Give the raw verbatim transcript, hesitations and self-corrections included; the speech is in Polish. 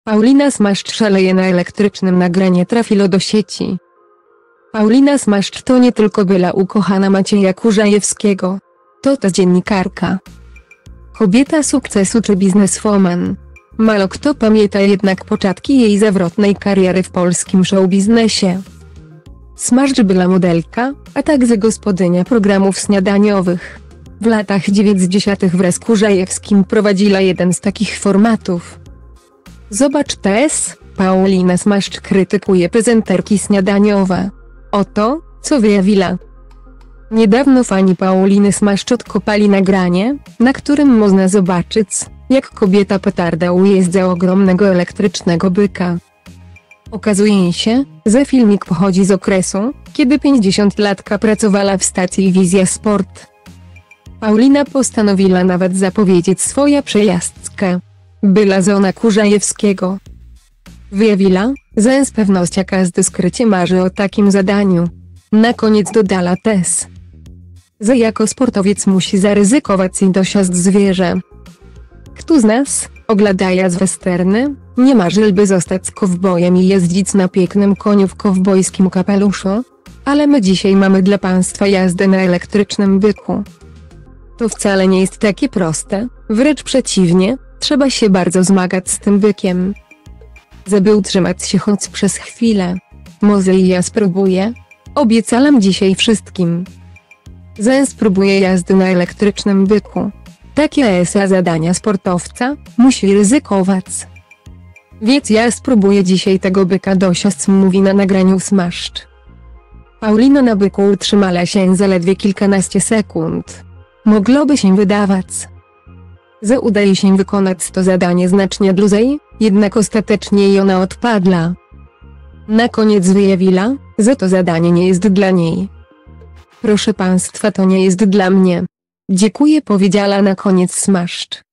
Paulina Smaszcz szaleje na elektrycznym. Nagranie trafiło do sieci. Paulina Smaszcz to nie tylko była ukochana Macieja Kurzajewskiego. To ta dziennikarka, kobieta sukcesu czy bizneswoman. Mało kto pamięta jednak początki jej zawrotnej kariery w polskim showbiznesie. Smaszcz była modelka, a także gospodynia programów śniadaniowych. W latach dziewięćdziesiątych wraz z Kurzajewskim prowadziła jeden z takich formatów. Zobacz też, Paulina Smaszcz krytykuje prezenterki śniadaniowe. Oto, co wyjawiła. Niedawno fani Pauliny Smaszcz odkopali nagranie, na którym można zobaczyć, jak kobieta petarda ujeżdża ogromnego elektrycznego byka. Okazuje się, że filmik pochodzi z okresu, kiedy pięćdziesięciolatka pracowała w stacji Wizja Sport. Paulina postanowiła nawet zapowiedzieć swoją przejażdżkę. Była żona Kurzajewskiego. Wyjawiła, że z pewnością każdy skrycie marzy o takim zadaniu. Na koniec dodała też, że jako sportowiec musi zaryzykować i dosiąść zwierzę. Kto z nas, oglądając westerny, nie marzyłby zostać kowbojem i jeździć na pięknym koniu w kowbojskim kapeluszu? Ale my dzisiaj mamy dla państwa jazdę na elektrycznym byku. To wcale nie jest takie proste, wręcz przeciwnie, trzeba się bardzo zmagać z tym bykiem, żeby utrzymać się choć przez chwilę. Może i ja spróbuję? Obiecałam dzisiaj wszystkim, że spróbuję jazdy na elektrycznym byku. Takie jest zadania sportowca, musi ryzykować. Więc ja spróbuję dzisiaj tego byka dosiąść, mówi na nagraniu Smaszcz. Paulina na byku utrzymała się zaledwie kilkanaście sekund. Mogłoby się wydawać, że udaje się wykonać to zadanie znacznie dłużej, jednak ostatecznie i ona odpadła. Na koniec wyjawiła, że to zadanie nie jest dla niej. Proszę państwa, to nie jest dla mnie. Dziękuję, powiedziała na koniec Smaszcz.